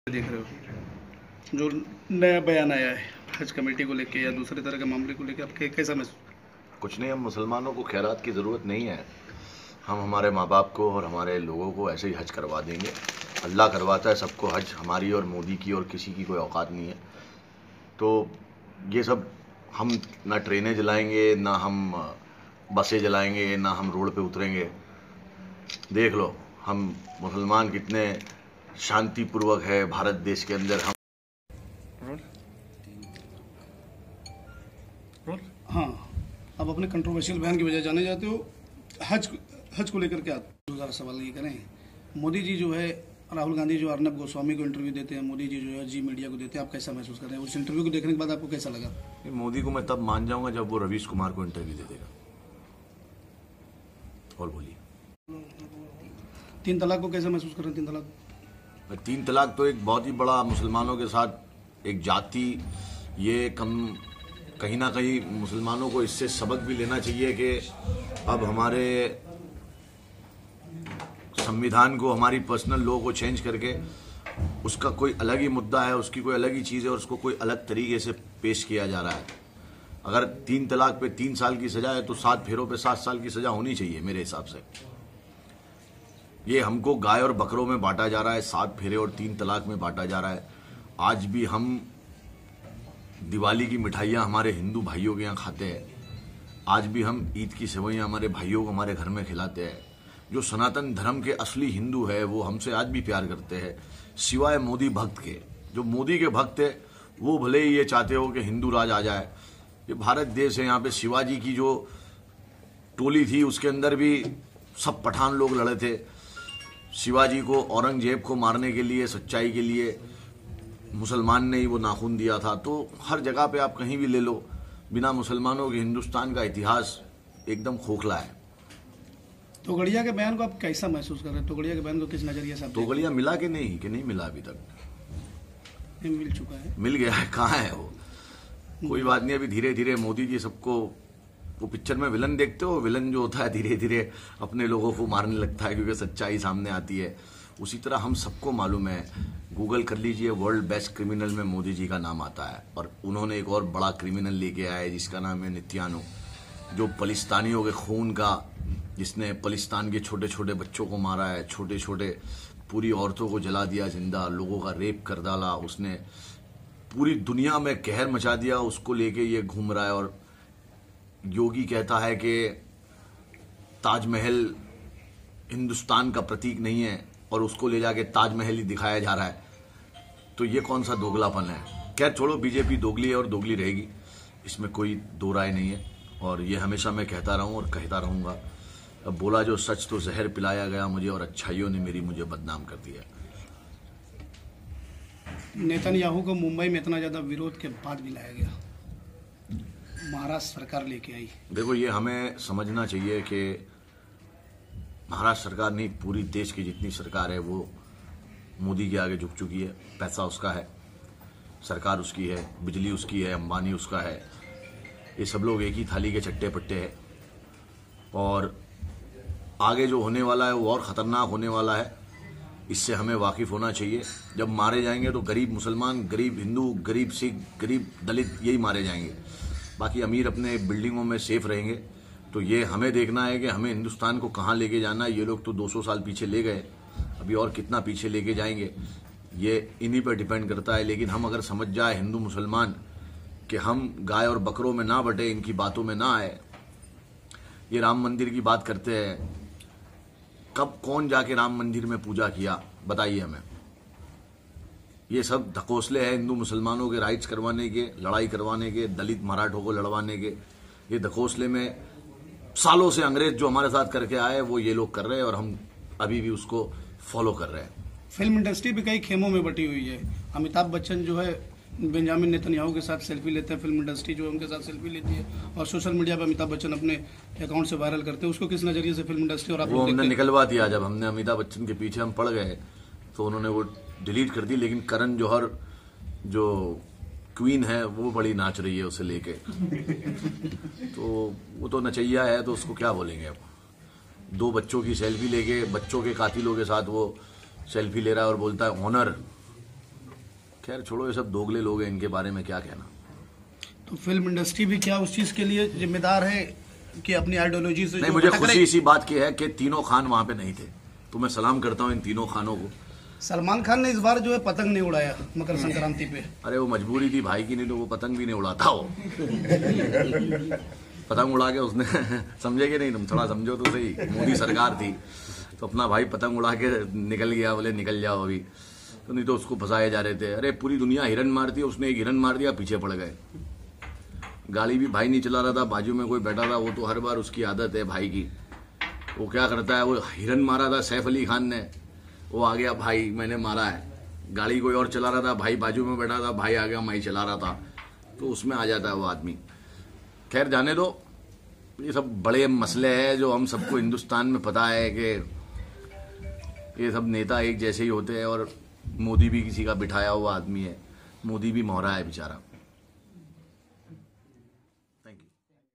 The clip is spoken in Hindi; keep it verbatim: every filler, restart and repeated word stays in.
देख रहे हो जो नया बयान आया है हज कमेटी को लेके या दूसरे तरह के मामले को लेके, आप कैसा महसूस? कुछ नहीं, हम मुसलमानों को खैरात की ज़रूरत नहीं है। हम हमारे माँ बाप को और हमारे लोगों को ऐसे ही हज करवा देंगे। अल्लाह करवाता है सबको हज, हमारी और मोदी की और किसी की कोई औकात नहीं है। तो ये सब हम ना ट्रेनें जलाएंगे, ना हम बसें जलाएंगे, ना हम रोड पे उतरेंगे। देख लो हम मुसलमान कितने शांतिपूर्वक है भारत देश के अंदर। हम हाँ, आप अपने कंट्रोवर्शियल बयान की वजह जाने जाते हो। हज हज को लेकर क्या ज़रा सवाल ये करें, मोदी जी जो है, राहुल गांधी जो अर्नब गोस्वामी को इंटरव्यू देते हैं, मोदी जी जो है जी मीडिया को देते हैं, आप कैसा महसूस कर रहे हैं? उस इंटरव्यू को देखने के बाद आपको कैसा लगा? मोदी को मैं तब मान जाऊंगा जब वो रवीश कुमार को इंटरव्यू दे देगा। और बोलिए, तीन तलाक को कैसे महसूस कर रहे हैं? तीन तलाक तीन तलाक तो एक बहुत ही बड़ा मुसलमानों के साथ एक जाति, ये कम कहीं ना कहीं मुसलमानों को इससे सबक भी लेना चाहिए कि अब हमारे संविधान को, हमारी पर्सनल लॉ को चेंज करके उसका कोई अलग ही मुद्दा है, उसकी कोई अलग ही चीज़ है और उसको कोई अलग तरीके से पेश किया जा रहा है। अगर तीन तलाक पे तीन साल की सजा है तो सात फेरों पे सात साल की सजा होनी चाहिए मेरे हिसाब से। ये हमको गाय और बकरों में बांटा जा रहा है, सात फेरे और तीन तलाक में बांटा जा रहा है। आज भी हम दिवाली की मिठाइयाँ हमारे हिंदू भाइयों के यहाँ खाते हैं, आज भी हम ईद की सेवइयाँ हमारे भाइयों को हमारे घर में खिलाते हैं। जो सनातन धर्म के असली हिंदू है वो हमसे आज भी प्यार करते हैं, सिवाय मोदी भक्त के। जो मोदी के भक्त है वो भले ही ये चाहते हो कि हिंदू राज आ जाए। ये भारत देश है, यहाँ पे शिवाजी की जो टोली थी उसके अंदर भी सब पठान लोग लड़े थे। शिवाजी को, औरंगजेब को मारने के लिए, सच्चाई के लिए मुसलमान ने ही वो नाखून दिया था। तो हर जगह पे आप कहीं भी ले लो, बिना मुसलमानों के हिंदुस्तान का इतिहास एकदम खोखला है। तोगड़िया के बयान को आप कैसा महसूस कर रहे हैं? तोगड़िया के बयान को किस नजरिए से? तोगड़िया मिला कि नहीं, कि नहीं मिला अभी तक? नहीं मिल चुका है, मिल गया है, कहाँ है वो? कोई बात नहीं, अभी धीरे धीरे मोदी जी सबको, वो पिक्चर में विलन देखते हो, विलन जो होता है धीरे धीरे अपने लोगों को मारने लगता है क्योंकि सच्चाई सामने आती है। उसी तरह हम सबको मालूम है, गूगल कर लीजिए, वर्ल्ड बेस्ट क्रिमिनल में मोदी जी का नाम आता है। और उन्होंने एक और बड़ा क्रिमिनल लेके आया है जिसका नाम है नित्यानू, जो पलिस्तानियों के खून का, जिसने पलिस्तान के छोटे छोटे बच्चों को मारा है, छोटे छोटे पूरी औरतों को जला दिया जिंदा, लोगों का रेप कर डाला, उसने पूरी दुनिया में कहर मचा दिया। उसको लेके ये घूम रहा है और योगी कहता है कि ताजमहल हिंदुस्तान का प्रतीक नहीं है और उसको ले जाके ताजमहल ही दिखाया जा रहा है। तो ये कौन सा दोगलापन है? खैर छोड़ो, बीजेपी दोगली है और दोगली रहेगी, इसमें कोई दो राय नहीं है। और ये हमेशा मैं कहता रहूं और कहता रहूंगा। अब बोला जो सच तो जहर पिलाया गया मुझे और अच्छाइयों ने मेरी मुझे बदनाम कर दिया। नेतन्याहू को मुंबई में इतना ज्यादा विरोध के बाद भी लाया गया, महाराष्ट्र सरकार लेके आई। देखो, ये हमें समझना चाहिए कि महाराष्ट्र सरकार नहीं, पूरी देश की जितनी सरकार है वो मोदी के आगे झुक चुकी है। पैसा उसका है, सरकार उसकी है, बिजली उसकी है, अंबानी उसका है। ये सब लोग एक ही थाली के चट्टे पट्टे हैं और आगे जो होने वाला है वो और ख़तरनाक होने वाला है। इससे हमें वाकिफ़ होना चाहिए। जब मारे जाएंगे तो गरीब मुसलमान, गरीब हिंदू, गरीब सिख, गरीब दलित, यही मारे जाएंगे। बाकी अमीर अपने बिल्डिंगों में सेफ रहेंगे। तो ये हमें देखना है कि हमें हिंदुस्तान को कहाँ लेके जाना है। ये लोग तो दो सौ साल पीछे ले गए, अभी और कितना पीछे लेके जाएंगे ये इन्हीं पर डिपेंड करता है। लेकिन हम अगर समझ जाए हिंदू मुसलमान कि हम गाय और बकरों में ना बटे, इनकी बातों में ना आए। ये राम मंदिर की बात करते हैं, कब कौन जाके राम मंदिर में पूजा किया बताइए हमें? ये सब ढकोसले हैं हिंदू मुसलमानों के राइट्स करवाने के, लड़ाई करवाने के, दलित मराठों को लड़वाने के। ये ढकोसले में सालों से अंग्रेज जो हमारे साथ करके आए वो ये लोग कर रहे हैं और हम अभी भी उसको फॉलो कर रहे हैं। फिल्म इंडस्ट्री भी कई खेमों में बटी हुई है। अमिताभ बच्चन जो है बेंजामिन नेतन्याहू के साथ सेल्फी लेते हैं, फिल्म इंडस्ट्री जो है उनके साथ सेल्फी लेती है और सोशल मीडिया पर अमिताभ बच्चन अपने अकाउंट से वायरल करते हैं। उसको किस नजरिए से फिल्म इंडस्ट्री और आप वो हमने निकलवा दिया। जब हमने अमिताभ बच्चन के पीछे हम पड़ गए तो उन्होंने वो डिलीट कर दी। लेकिन करण जौहर जो क्वीन है वो बड़ी नाच रही है उसे लेके। तो वो तो नचैया है, तो उसको क्या बोलेंगे अब। दो बच्चों की सेल्फी लेके, बच्चों के कातिलों के साथ वो सेल्फी ले रहा है और बोलता है ऑनर। खैर छोड़ो, ये सब दोगले लोग हैं, इनके बारे में क्या कहना। तो फिल्म इंडस्ट्री भी क्या उस चीज के लिए जिम्मेदार है कि अपनी आइडियोलॉजी से नहीं, मुझे खुशी इसी बात की है कि तीनों खान वहां पे नहीं थे, तो मैं सलाम करता हूं इन तीनों खानों को। सलमान खान ने इस बार जो है पतंग नहीं उड़ाया मकर संक्रांति पे। अरे वो मजबूरी थी भाई की, नहीं तो वो पतंग भी नहीं उड़ाता वो। पतंग उड़ा के उसने समझे कि नहीं, तुम थोड़ा समझो तो सही। मोदी सरकार थी तो अपना भाई पतंग उड़ा के निकल गया, बोले निकल जाओ अभी, तो नहीं तो उसको फंसाए जा रहे थे। अरे पूरी दुनिया हिरन मारती है, उसने एक हिरन मार दिया, पीछे पड़ गए। गाड़ी भी भाई नहीं चला रहा था, बाजू में कोई बैठा था, वो तो हर बार उसकी आदत है भाई की। वो क्या करता है, वो हिरन मारा था सैफ अली खान ने, वो आ गया भाई मैंने मारा है। गाड़ी कोई और चला रहा था, भाई बाजू में बैठा था, भाई आ गया मैं ही चला रहा था, तो उसमें आ जाता है वो आदमी। खैर जाने दो, ये सब बड़े मसले हैं जो हम सबको हिंदुस्तान में पता है कि ये सब नेता एक जैसे ही होते हैं, और मोदी भी किसी का बिठाया हुआ आदमी है। मोदी भी मोहरा है बेचारा।